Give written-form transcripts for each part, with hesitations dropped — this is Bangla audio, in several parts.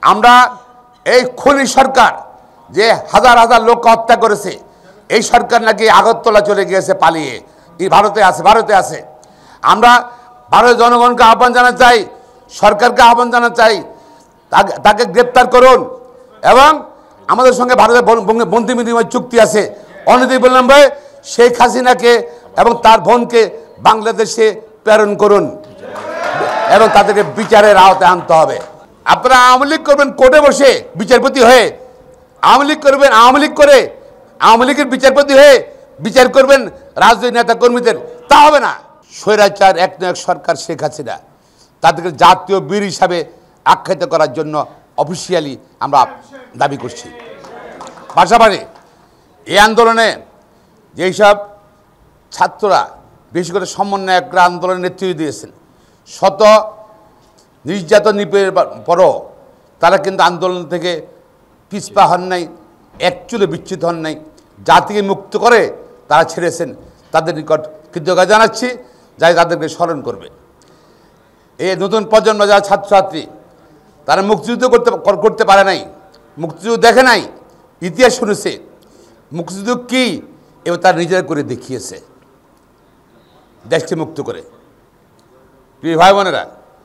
আমরা এই খুনি সরকার যে হাজার হাজার লোককে হত্যা করেছে, এই সরকার নাকি আগরতলা চলে গিয়েছে পালিয়ে, ভারতে আছে। আমরা ভারতের জনগণকে আহ্বান জানাতে চাই, সরকারকে আহ্বান জানাতে চাই, তাকে গ্রেপ্তার করুন। এবং আমাদের সঙ্গে ভারতের বন্দি বিনিময় চুক্তি আছে, অনতিবিলম্বে শেখ হাসিনাকে এবং তার বোনকে বাংলাদেশে প্রেরণ করুন এবং তাদেরকে বিচারের আওতায় আনতে হবে। আপনারা আওয়ামী লীগ করবেন কোর্টে বসে বিচারপতি হয়ে, আওয়ামী লীগ করবেন আওয়ামী লীগ করে, আওয়ামী লীগের বিচারপতি হয়ে বিচার করবেন রাজনৈতিক নেতা কর্মীদের, তা হবে না। স্বৈরাচার একনায়ক সরকার শেখ হাসিনা তাদেরকে জাতীয় বীর হিসাবে আখ্যায়িত করার জন্য অফিসিয়ালি আমরা দাবি করছি। পাশাপাশি এই আন্দোলনে যেই সব ছাত্ররা, বিশেষ করে সমন্বয়করা আন্দোলনের নেতৃত্ব দিয়েছেন, শত নির্যাতন নিপীড়নের পরও তারা কিন্তু আন্দোলন থেকে পিছপা হন নাই, একচুলে বিচ্যুত হন নাই, জাতিকে মুক্ত করে তারা ছেড়েছেন। তাদের নিকট কৃতজ্ঞতা জানাচ্ছি, যাই তাদেরকে স্মরণ করবে। এই নতুন প্রজন্ম যারা ছাত্রছাত্রী, তারা মুক্তিযুদ্ধ করতে পারে নাই, মুক্তিযুদ্ধ দেখে নাই, ইতিহাস শুনেছে, মুক্তিযুদ্ধ কী এবং তারা নিজেরা করে দেখিয়েছে দেশকে মুক্ত করে। প্রিয় ভাই বোনেরা,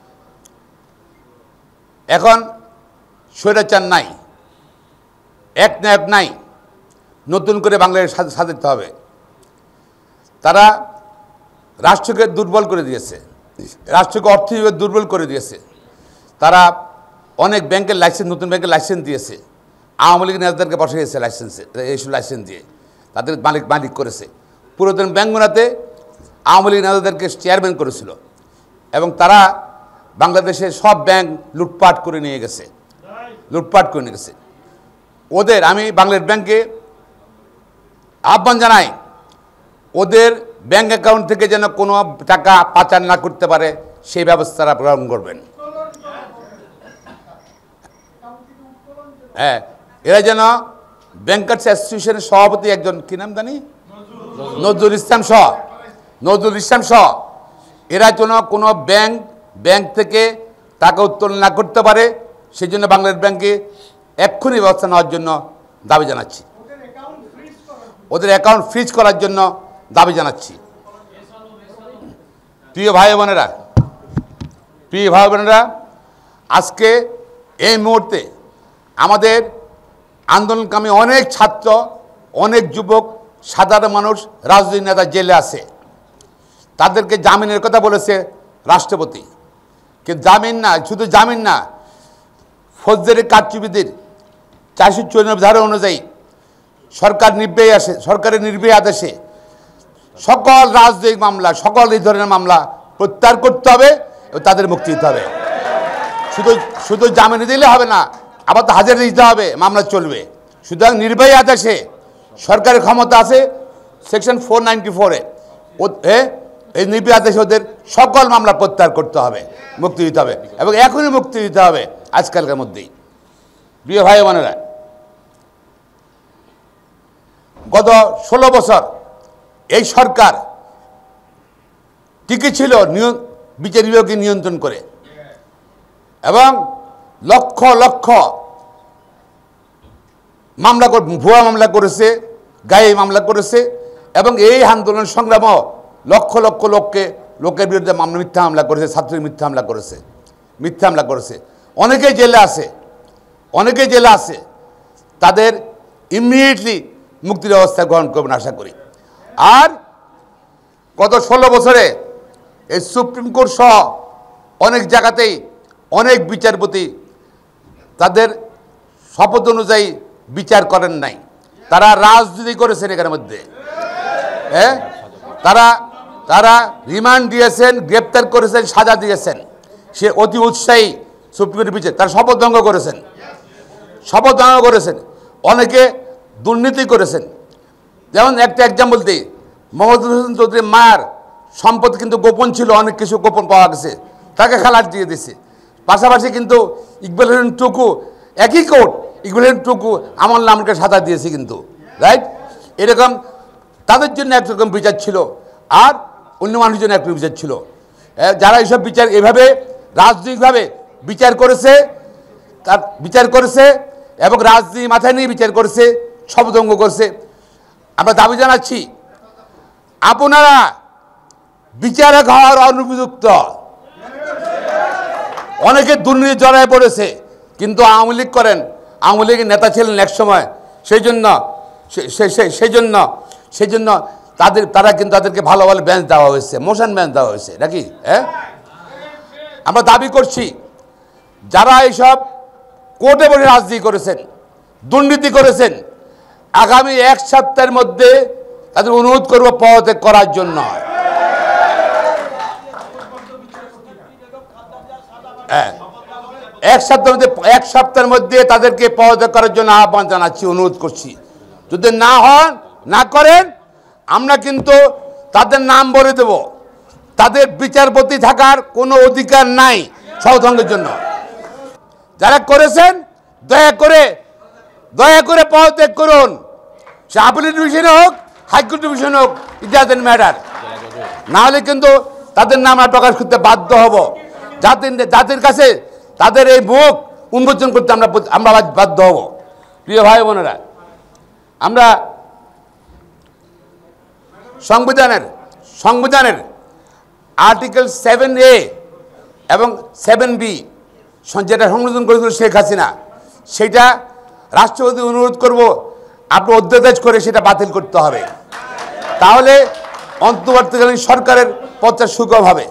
এখন স্বৈরাচার নাই, একনায়ক নাই, নতুন করে বাংলাদেশ সাজাতে হবে। তারা রাষ্ট্রকে দুর্বল করে দিয়েছে, রাষ্ট্রকে অর্থনৈতিক দুর্বল করে দিয়েছে। তারা অনেক ব্যাংকের লাইসেন্স, নতুন ব্যাংকের লাইসেন্স দিয়েছে, আওয়ামী লীগের নেতাদেরকে বসিয়েছে এইসব লাইসেন্স দিয়ে, তাদের মালিক করেছে। পুরাতন ব্যাংকগুলোতে আওয়ামী লীগ নেতাদেরকে চেয়ারম্যান করেছিল এবং তারা বাংলাদেশের সব ব্যাংক লুটপাট করে নিয়ে গেছে। ওদের আমি বাংলাদেশ ব্যাংকে আহ্বান জানাই, ওদের ব্যাংক অ্যাকাউন্ট থেকে যেন কোনো টাকা পাচার না করতে পারে সেই ব্যবস্থাটা গ্রহণ করবেন। হ্যাঁ, এরা যেন ব্যাংকার্স অ্যাসোসিয়েশনের সভাপতি একজন, কি নাম জানি, নজরুল ইসলাম সহ এরা যেন কোনো ব্যাংক থেকে টাকা উত্তোলন না করতে পারে, সেই জন্য বাংলাদেশ ব্যাংকে এক্ষুনি ব্যবস্থা নেওয়ার জন্য দাবি জানাচ্ছি। ওদের অ্যাকাউন্ট ফ্রিজ করার জন্য দাবি জানাচ্ছি। প্রিয় ভাই বোনেরা, আজকে এই মুহূর্তে আমাদের আন্দোলনকামী অনেক ছাত্র, অনেক যুবক, সাধারণ মানুষ, রাজনৈতিক নেতা জেলে আছে। তাদেরকে জামিনের কথা বলেছে রাষ্ট্রপতি, কিন্তু শুধু জামিন না, ফৌজদারি কারচুপিদের 494 ধারা অনুযায়ী সরকারের নির্বাহী আদেশে সকল রাজনৈতিক মামলা, সকল এই ধরনের মামলা প্রত্যাহার করতে হবে এবং তাদের মুক্তি দিতে হবে। শুধু জামিনে দিলে হবে না, আবার তো হাজিরা দিতে হবে, মামলা চলবে। সুতরাং নির্বাহী আদেশে সরকারের ক্ষমতা আছে, সেকশন 494-এ এই নির্বাহী আদেশে ওদের সকল মামলা প্রত্যাহার করতে হবে, মুক্তি দিতে হবে এবং এখনই মুক্তি দিতে হবে, আজকালকার মধ্যেই। প্রিয় ভাই বোনেরা, গত 16 বছর এই সরকার টিকে ছিল বিচার বিভাগকে নিয়ন্ত্রণ করে এবং লক্ষ লক্ষ ভুয়া মামলা করেছে, গায়ে মামলা করেছে এবং এই আন্দোলন সংগ্রামও লক্ষ লক্ষ লোকের বিরুদ্ধে মিথ্যা মামলা করেছে, ছাত্রীর মিথ্যা মামলা করেছে। অনেকেই জেলে আছে, তাদের ইমিডিয়েটলি মুক্তির ব্যবস্থা গ্রহণ করবেন আশা করি। আর গত 16 বছরে এই সুপ্রিম কোর্ট সহ অনেক জায়গাতেই অনেক বিচারপতি তাদের শপথ অনুযায়ী বিচার করেন নাই, তারা রাজনীতি করেছেন এখানের মধ্যে। হ্যাঁ, তারা রিমান্ড দিয়েছেন, গ্রেপ্তার করেছেন, সাজা দিয়েছেন। সে অতি উৎসাহী সুপ্রিম কোর্টের বিচার, তারা শপথ ভঙ্গ করেছেন। অনেকে দুর্নীতি করেছেন। যেমন একটা এক্সাম্পল দিই, মোহাম্মদ হোসেন চৌধুরীর মায়ের সম্পদ কিন্তু গোপন ছিল, অনেক কিছু গোপন পাওয়া গেছে, তাকে খালাস দিয়ে দিয়েছে। পাশাপাশি কিন্তু ইকবাল হোসেন টুকু, একই কোর্ট, ইকবাল হোসেন টুকু আমার নামকে সাজা দিয়েছে কিন্তু, রাইট? এরকম তাদের জন্য একরকম বিচার ছিল আর অন্য মানুষের জন্য একরকম বিচার ছিল। যারা এইসব বিচার এভাবে রাজনৈতিকভাবে বিচার করেছে তার বিচার করেছে এবং রাজনীতি মাথায় নিয়ে বিচার করেছে, শপথভঙ্গ করছে। আমরা দাবি জানাচ্ছি আপনারা বিচারক হওয়ার অনুপযুক্ত। অনেকে দুর্নীতি জড়ায় পড়েছে, কিন্তু আওয়ামী লীগ করেন, আওয়ামী লীগের নেতা ছিলেন এক সময়, সেই জন্য তারা কিন্তু তাদেরকে ভালো ভালো বেঞ্চ দেওয়া হয়েছে, মোশন বেঞ্চ দেওয়া হয়েছে নাকি। হ্যাঁ, আমরা দাবি করছি যারা এইসব কোর্টে বসে রাজনীতি করেছেন, দুর্নীতি করেছেন, আগামী 1 সপ্তাহের মধ্যে তাদের অনুরোধ করব পদত্যাগ করার জন্য। হ্যাঁ, 1 সপ্তাহের মধ্যে তাদেরকে পদত্যাগ করার জন্য আহ্বান জানাচ্ছি, অনুরোধ করছি। যদি না করেন আমরা কিন্তু তাদের নাম বলে দেব। তাদের বিচারপতি থাকার কোনো অধিকার নাই শপথভঙ্গের জন্য। যারা করেছেন দয়া করে পদত্যাগ করুন। সে আপিলের ডিভিশনে হোক, হাইকোর্ট ডিভিশনে হোক, ইট ডাজন্ট ম্যাটার। না হলে কিন্তু তাদের নাম আমরা প্রকাশ করতে বাধ্য হব। জাতির কাছে তাদের এই মুখ উন্মোচন করতে আমরা বাধ্য হব। প্রিয় ভাই বোনেরা, আমরা সংবিধানের আর্টিকেল 7A এবং 7B যেটা সংশোধন করেছিল শেখ হাসিনা, সেটা রাষ্ট্রপতি অনুরোধ করব আপনি অধ্যাদেশ করে সেটা বাতিল করতে হবে। তাহলে অন্তর্বর্তীকালীন সরকারের পথটা সুগম হবে।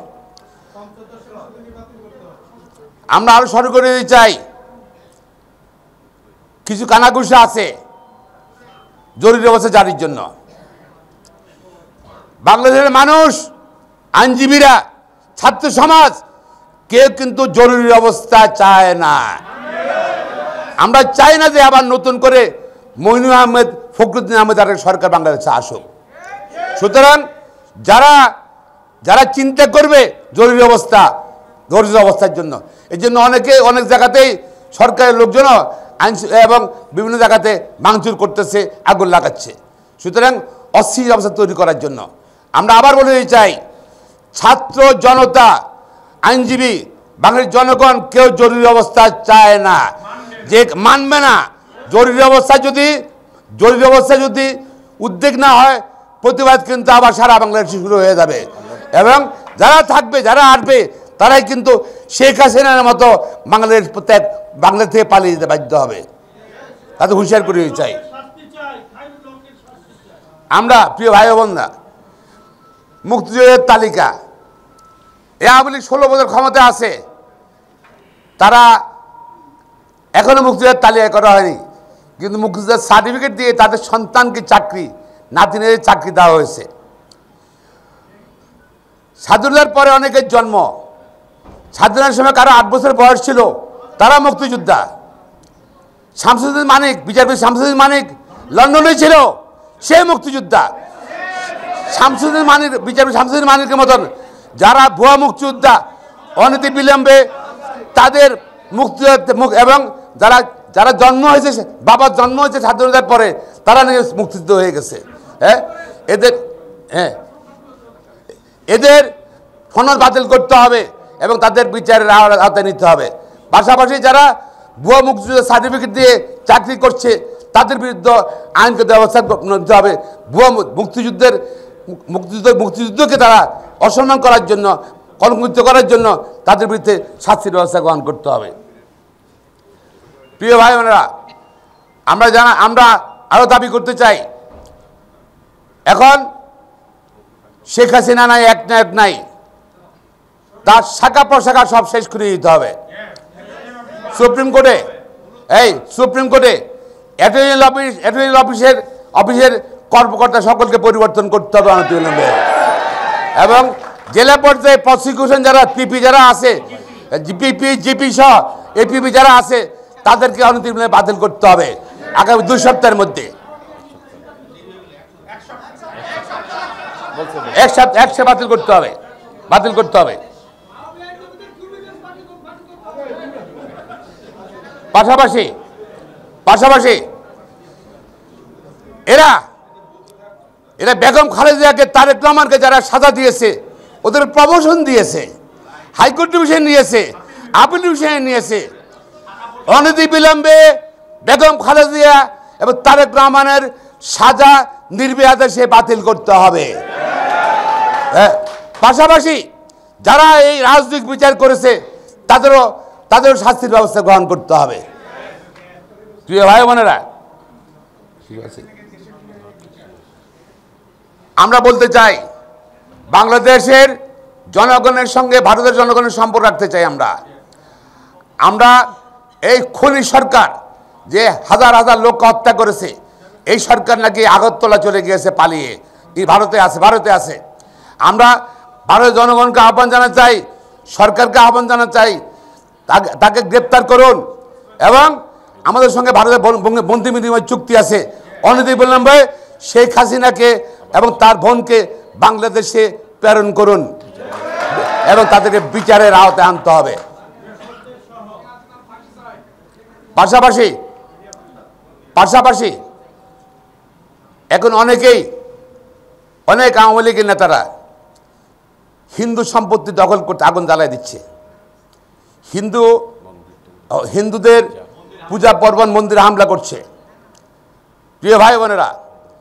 আমরা আরো শুরু করে দিতে চাই, কিছু কানাঘুষা আছে জরুরি অবস্থা জারির জন্য। বাংলাদেশের মানুষ, আইনজীবীরা, ছাত্র সমাজ কেউ কিন্তু জরুরি অবস্থা চায় না। আমরা চাই না যে আবার নতুন করে মইনুল আহমেদ, ফখরুদ্দিন আহমেদ আর সরকার বাংলাদেশে আসুক। সুতরাং যারা চিন্তা করবে জরুরি অবস্থার জন্য, এই জন্য অনেক জায়গাতেই সরকারের লোকজন আইন এবং বিভিন্ন জায়গাতে ভাঙচুর করতেছে, আগুন লাগাচ্ছে। সুতরাং অস্থির অবস্থা তৈরি করার জন্য আমরা আবার বলে দিতে চাই, ছাত্র জনতা, আইনজীবী, বাংলাদেশের জনগণ কেউ জরুরি অবস্থা চায় না, যে মানবে না। জরুরি অবস্থা যদি উদ্বেগ না হয়, প্রতিবাদ কিন্তু আবার সারা বাংলাদেশে শুরু হয়ে যাবে। এবং যারা আসবে তারাই কিন্তু শেখ হাসিনার মতো বাংলাদেশ থেকে পালিয়ে যেতে বাধ্য হবে। তাতে হুঁশিয়ার করে চাই। আমরা প্রিয় ভাই বোনরা, মুক্তিযোদ্ধার তালিকা, আওয়ামী লীগ 16 বছর ক্ষমতা আছে, তারা এখনো মুক্তিযোদ্ধার তালিকা করা হয়নি, কিন্তু মুক্তিযোদ্ধার সার্টিফিকেট দিয়ে তাদের সন্তানকে নাতিনের চাকরি দেওয়া হয়েছে। স্বাধীনতার পরে অনেকের জন্ম, স্বাধীনতার সময় কারো 8 বছর বয়স ছিল, তারা মুক্তিযোদ্ধা। শামসুদ্দিন মানিক, বিচারপতি শামসুদ্দিন মানিক লন্ডনে ছিল, সে মুক্তিযোদ্ধা। বিচারপতি শামসুদ্দিন মানিকের মতন যারা ভুয়া মুক্তিযোদ্ধা, অনতি বিলম্বে তাদের এবং যারা জন্ম হয়েছে, বাবার জন্ম হয়েছে স্বাধীনতার পরে, তারা নাকি মুক্তিযুদ্ধ হয়ে গেছে। এদের সনদ বাতিল করতে হবে এবং তাদের বিচারের আওতায় নিতে হবে। পাশাপাশি যারা ভুয়া মুক্তিযুদ্ধের সার্টিফিকেট দিয়ে চাকরি করছে, তাদের বিরুদ্ধে আইনগত ব্যবস্থা নিতে হবে। ভুয়া মুক্তিযুদ্ধকে তারা অসম্মান করার জন্য, কলঙ্কিত করার জন্য তাদের বিরুদ্ধে শাস্তির ব্যবস্থা গ্রহণ করতে হবে। প্রিয় ভাই বোনেরা, আমরা আরো দাবি করতে চাই, এখন শেখ হাসিনা নাই, একনায়ক নাই, তার শাখা প্রশাখা সব শেষ করে দিতে হবে। সুপ্রিম কোর্টে অ্যাটর্নি অফিসের কর্মকর্তা সকলকে পরিবর্তন করতে হবে অনতিবিলম্বে। এবং জেলা পর্যায়ে প্রসিকিউশন যারা পিপি যারা আছে, জিপি সহ এপিপি যারা আছে, তাদেরকে অনতিবিলম্বে বাতিল করতে হবে আগামী 2 সপ্তাহের মধ্যে। এক সপ্তাহে বাতিল করতে হবে। পাশাপাশি এরা বেগম খালেদাকে, তারেক রহমানকে যারা সাজা দিয়েছে, ওদের প্রমোশন দিয়েছে, হাইকোর্ট ডিভিশন নিয়েছে, আপিল ডিভিশনে নিয়েছে, অনতিবিলম্বে বেগম খালেদা জিয়া এবং তারেক রহমানের সাজা নির্বিবাদে সে বাতিল করতে হবে। পাশাপাশি যারা এই রাজনৈতিক বিচার করেছে তাদেরও শাস্তির ব্যবস্থা গ্রহণ করতে হবে। প্রিয় ভাই বোনেরা, আমরা বলতে চাই বাংলাদেশের জনগণের সঙ্গে ভারতের জনগণের সম্পর্ক রাখতে চাই। আমরা এই খুনি সরকার যে হাজার হাজার লোককে হত্যা করেছে, এই সরকার নাকি আগরতলা চলে গিয়েছে পালিয়ে, ভারতে আছে। আমরা ভারতের জনগণকে আহ্বান জানাতে চাই, সরকারকে আহ্বান জানাতে চাই, তাকে গ্রেপ্তার করুন এবং আমাদের সঙ্গে ভারতের বন্দি বিনিময় চুক্তি আছে, অনতিবিলম্বে শেখ হাসিনাকে এবং তার বোনকে বাংলাদেশে প্রেরণ করুন এবং তাদেরকে বিচারের আওতায় আনতে হবে। পাশাপাশি এখন অনেক আওয়ামী লীগের নেতারা হিন্দু সম্পত্তি দখল করতে আগুন জ্বালায় দিচ্ছে। হিন্দুদের পূজা পার্বণ মন্দিরে হামলা করছে। প্রিয় ভাই বোনেরা,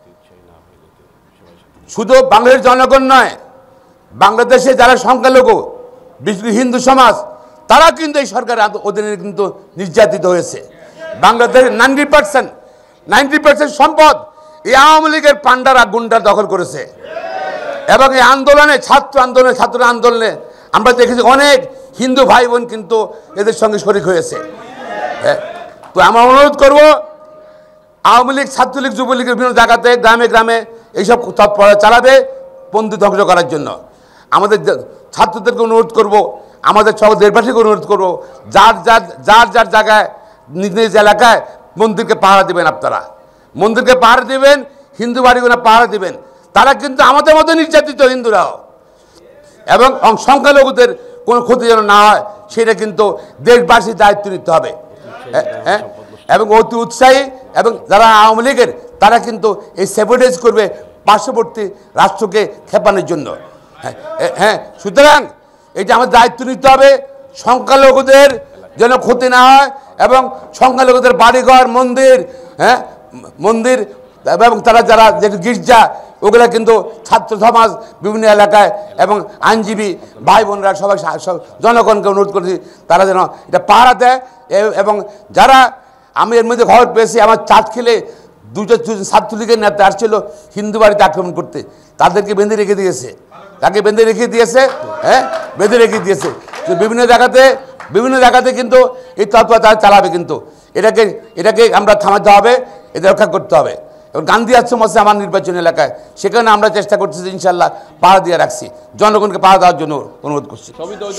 শুধু বাংলাদেশের জনগণ নয়, বাংলাদেশে যারা সংখ্যালঘু বিশেষ করে হিন্দু সমাজ, তারা কিন্তু এই সরকারের অধীনে কিন্তু নির্যাতিত হয়েছে। বাংলাদেশের 90% সম্পদ এই আওয়ামী লীগের পান্ডারা গুন্ডা দখল করেছে এবং এই ছাত্র আন্দোলনে আমরা দেখেছি অনেক হিন্দু ভাই বোন কিন্তু এদের সঙ্গে শরিক হয়েছে। তো আমরা অনুরোধ করব, আওয়ামী লীগ, ছাত্রলীগ, যুবলীগের বিভিন্ন জায়গাতে গ্রামে এইসব তৎপরতা চালাবে বন্দী ধ্বংস করার জন্য। আমাদের ছাত্রদেরকে অনুরোধ করব, আমাদের সব দেশবাসীকে অনুরোধ করব, যার জায়গায় নিজ নিজ এলাকায় মন্দিরকে পাহারা দেবেন। আপনারা মন্দিরকে পাহারা দেবেন, হিন্দু বাড়িগুলো পাহারা দেবেন। তারা কিন্তু আমাদের মতো নির্যাতিত হিন্দুরাও, এবং সংখ্যালঘুদের কোনো ক্ষতি যেন না হয় সেটা কিন্তু দেশবাসীর দায়িত্ব নিতে হবে। এবং অতি উৎসাহী এবং যারা আওয়ামী লীগের, তারা কিন্তু এই স্যাবোটেজ করবে পার্শ্ববর্তী রাষ্ট্রকে খেপানোর জন্য। সুতরাং এটা আমাদের দায়িত্ব নিতে হবে, সংখ্যালঘুদের যেন ক্ষতি না হয় এবং সংখ্যালঘুদের বাড়িঘর, মন্দির এবং তারা যারা যে গির্জা, ওগুলা কিন্তু ছাত্র সমাজ বিভিন্ন এলাকায় এবং আইনজীবী ভাই বোনরা সবাই জনগণকে অনুরোধ করছি তারা যেন এটা পাহারা দেয়। এবং যারা, আমি এর মধ্যে খবর পেয়েছি, আমার চাটখিলে দুজন ছাত্রলীগের নেতা আসছিল হিন্দু বাড়িতে আক্রমণ করতে, তাদেরকে বেঁধে রেখে দিয়েছে, বেঁধে রেখে দিয়েছে। বিভিন্ন জায়গাতে কিন্তু এই তৎপরতা তারা চালাবে, কিন্তু এটাকে আমরা থামাতে হবে, এটা রক্ষা করতে হবে। এবং গান্ধী আশ্রম আছে আমার নির্বাচনী এলাকায়, সেখানে আমরা চেষ্টা করছি যে ইনশাল্লাহ পাহারা দিয়ে রাখছি, জনগণকে পাহারা দেওয়ার জন্য অনুরোধ করছি।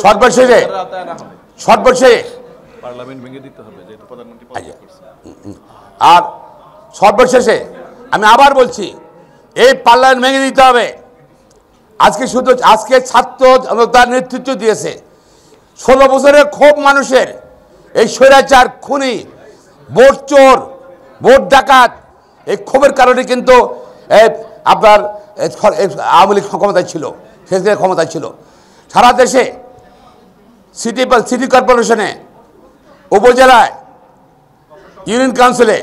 সর্বশেষে আর সর্বশেষে আমি আবার বলছি, এই পার্লামেন্ট ভেঙে দিতে হবে। আজকে ছাত্র তার নেতৃত্ব দিয়েছে 16 বছরের ক্ষোভ মানুষের, এই স্বৈরাচার, খুনি, ভোট চোর, ভোট ডাকাত, এই ক্ষোভের কারণে কিন্তু আপনার আওয়ামী লীগ ক্ষমতায় ছিল। সারা দেশে সিটি কর্পোরেশনে, উপজেলায়, ইউনিয়ন কাউন্সিলে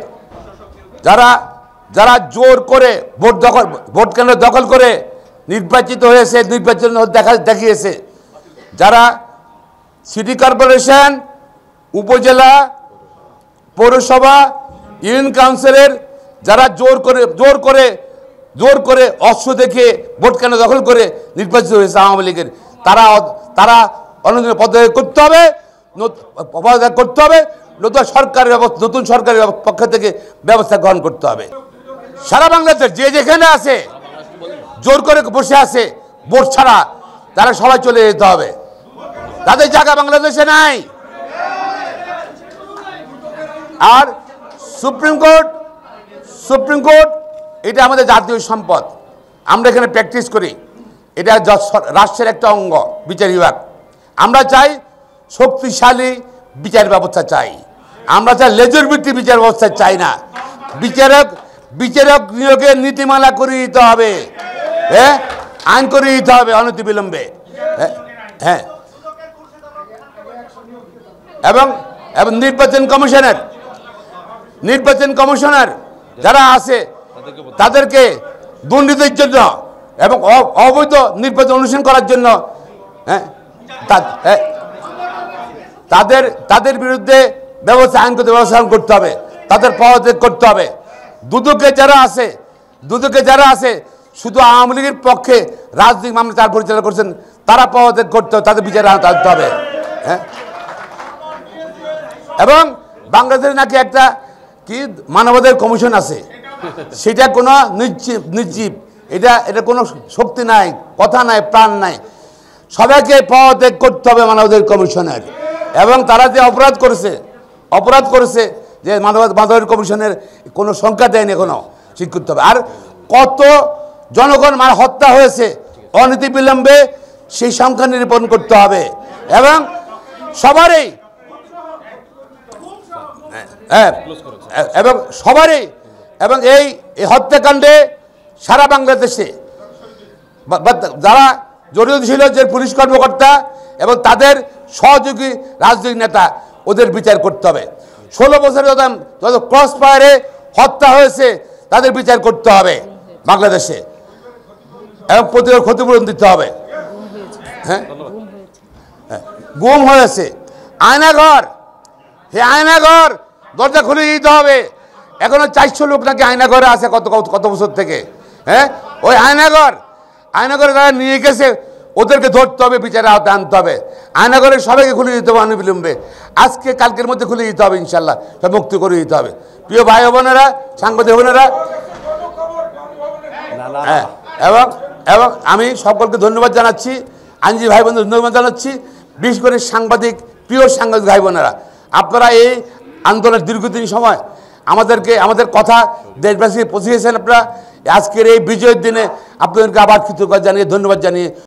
যারা জোর করে ভোট কেন্দ্র দখল করে নির্বাচিত হয়েছে, নির্বাচন দেখিয়েছে, যারা সিটি কর্পোরেশন, উপজেলা, পৌরসভা, ইউনিয়ন কাউন্সিলের যারা জোর করে অস্ত্র দেখে ভোট কেন্দ্র দখল করে নির্বাচিত হয়েছে আওয়ামী লীগের, তারা অনুদিন পদত্যাগ করতে হবে, নতুন সরকারের পক্ষ থেকে ব্যবস্থা গ্রহণ করতে হবে। সারা বাংলাদেশের যে যেখানে আছে, জোর করে বসে আছে ভোট ছাড়া, তারা সবাই চলে যেতে হবে, তাদের জায়গা বাংলাদেশে নাই। আর সুপ্রিম কোর্ট এটা আমাদের জাতীয় সম্পদ, আমরা এখানে প্র্যাকটিস করি, এটা রাষ্ট্রের একটা অঙ্গ, বিচার বিভাগ। আমরা চাই শক্তিশালী বিচার ব্যবস্থা চাই, আমরা চাই লেজুর ভিত্তিক বিচার ব্যবস্থা চাই না। বিচারক নিয়োগের নীতিমালা করে দিতে হবে, আইন করে দিতে হবে অনতিবিলম্বে। এবং এবং নির্বাচন কমিশনার যারা আছে তাদেরকে দুর্নীতির জন্য এবং অবৈধ নির্বাচন অনুসরণ করার জন্য তাদের বিরুদ্ধে আইনগত ব্যবস্থা করতে হবে, তাদের পদত্যাগ করতে হবে। দুদকে যারা আছে শুধু আওয়ামী লীগের পক্ষে রাজনৈতিক মামলা তার পরিচালনা করছেন, তারা পদত্যাগ করতে হবে, তাদের বিচারে আনতে হবে। হ্যাঁ, এবং বাংলাদেশে নাকি একটা কি মানবাধিকার কমিশন আছে, সেটা কোনো নির্জীব, এটা কোনো শক্তি নাই, কথা নাই, প্রাণ নাই। সবাইকে পদত্যাগ করতে হবে মানবাধিকার কমিশনের। এবং তারা যে অপরাধ করেছে যে মানবাধিকার কমিশনের কোনো সংখ্যা দেয়নি, এখনো ঠিক করতে হবে। আর কত জনগণ হত্যা হয়েছে অনতি বিলম্বে সেই সংখ্যা নিরূপণ করতে হবে। এবং সবারই এবং এই হত্যাকাণ্ডে সারা বাংলাদেশে যারা জড়িত ছিল, যে পুলিশ কর্মকর্তা এবং তাদের সহযোগী রাজনৈতিক নেতা, ওদের বিচার করতে হবে। 16 বছরে যত ক্রস ফায়ারে হত্যা হয়েছে তাদের বিচার করতে হবে বাংলাদেশে, এবং প্রতিরোধ ক্ষতিপূরণ দিতে হবে। হ্যাঁ, গুম হয়েছে আয়নাঘর, দরজা খুলে দিতে হবে। এখনো 400 লোক নাকি আয়নাঘরে আছে কত বছর থেকে। হ্যাঁ, ওই আয়নাঘরে তারা নিয়ে গেছে, ওদেরকে ধরতে হবে, বিচারে আওতায় আনতে হবে। আয়নাঘরে সবাইকে খুলে দিতে হবে অনবিলম্বে, আজকে কালকের মধ্যে খুলে দিতে হবে, ইনশাল্লাহ সব মুক্তি করে দিতে হবে। প্রিয় ভাই বোনেরা, সাংবাদিক বোনেরা, হ্যাঁ, এবং আমি সকলকে ধন্যবাদ জানাচ্ছি, আইনজীবী ভাই বোনদের ধন্যবাদ জানাচ্ছি, বিশেষ করে প্রিয় সাংবাদিক ভাই বোনেরা, আপনারা এই আন্দোলনের দীর্ঘদিন সময় আমাদের কথা দেশবাসীকে পৌঁছিয়েছেন। আপনারা আজকের এই বিজয়ের দিনে আপনাদেরকে আবার কৃতজ্ঞতা জানিয়ে, ধন্যবাদ জানিয়ে